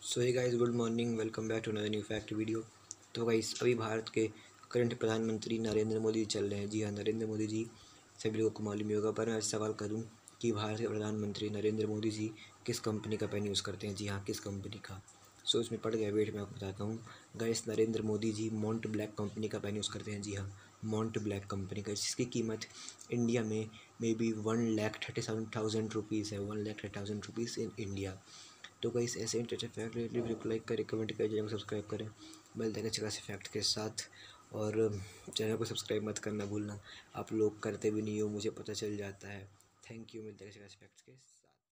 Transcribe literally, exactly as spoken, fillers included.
So hey guys, good morning, welcome back to another new fact video. तो guys, अभी भारत के current प्रधानमंत्री नरेंद्र मोदी जी चल रहे हैं। जी हाँ, नरेंद्र मोदी जी सभी लोगों को मालूम ही होगा, पर मैं आज सवाल करूं कि भारत के प्रधानमंत्री नरेंद्र मोदी जी किस कंपनी का पेन यूज़ करते हैं। जी हाँ, किस कंपनी का। सो इसमें पड़ गया, वेट मैं आपको बताता हूँ। Guys, Narendra Modi ji Mont Blanc company का पेन यूज़ करते हैं। जी हाँ, मोंट ब्लैक कंपनी का, जिसकी कीमत इंडिया में maybe one lakh thirty seven thousand rupees है। One lakh thirty thousand rupees in India. तो गाइस, ऐसे इंटरेस्टिंग फैक्ट वीडियो को लाइक करें, कमेंट करें, चैनल को सब्सक्राइब करें। मिलते हैं अच्छे खासे फैक्ट के साथ। और चैनल को सब्सक्राइब मत करना भूलना, आप लोग करते भी नहीं हो, मुझे पता चल जाता है। Thank you. मिलते हैं अच्छे खासे फैक्ट्स के